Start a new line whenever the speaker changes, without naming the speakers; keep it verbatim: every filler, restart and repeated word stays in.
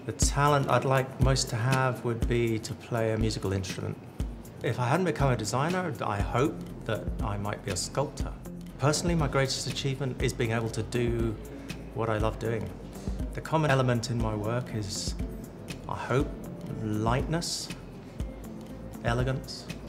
The talent I'd like most to have would be to play a musical instrument. If I hadn't become a designer, I hope that I might be a sculptor. Personally, my greatest achievement is being able to do what I love doing. The common element in my work is, I hope, lightness, elegance.